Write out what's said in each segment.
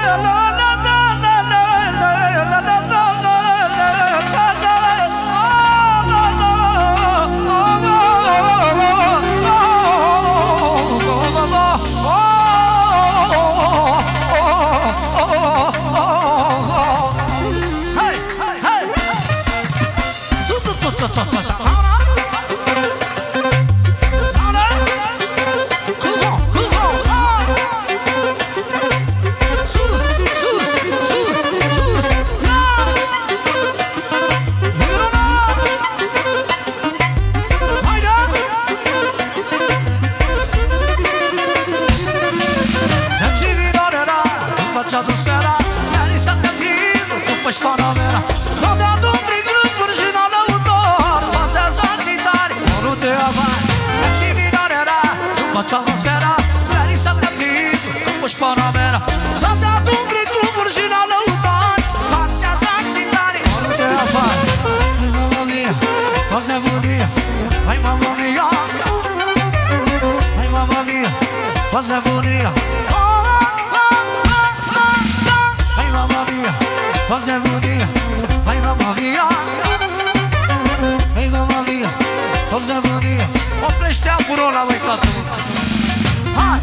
Oprește apurul ăla, băi, tată. Hai!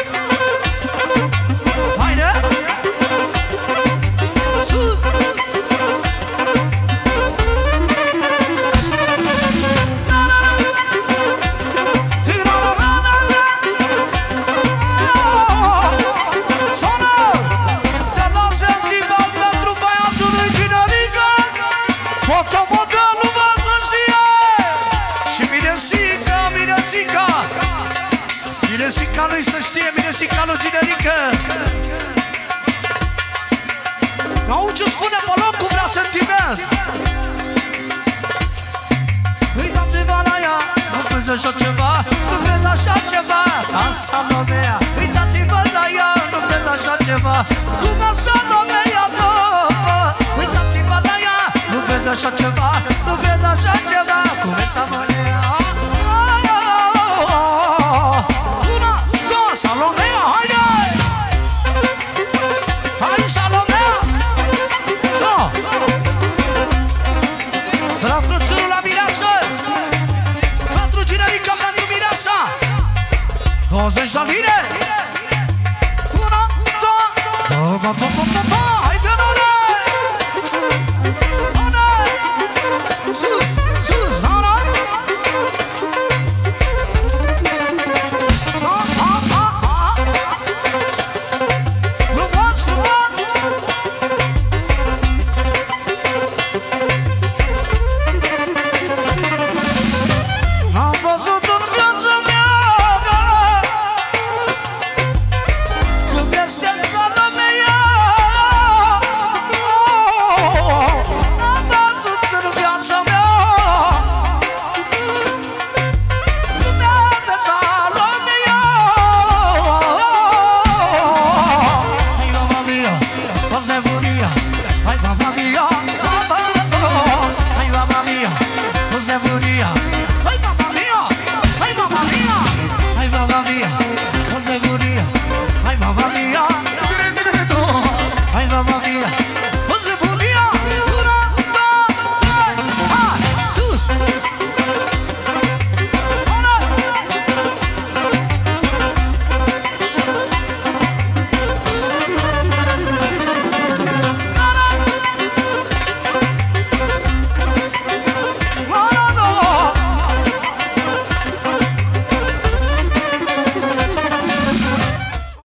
Haide! Sus! Miresica lui să știe, Miresica lui Ginerică. N-au ce spune pe loc cum vrea sentiment. Îi dăm ceva la ea, nu vezi așa ceva, nu vezi așa ceva. Asta lumea, îi dați-vă la ea, nu vezi așa ceva. Cum așa lumea, îi dați-vă la ea, nu vezi așa ceva, nu vezi așa ceva. Cum e să mă lea. Salomea, haide! Hai, Salomea! So! De la frățărul la mireasă! Pentru Ginerica, pentru mireasa! 20 de lire! 1, 2, 2, 2, 2, 2, 2, 2,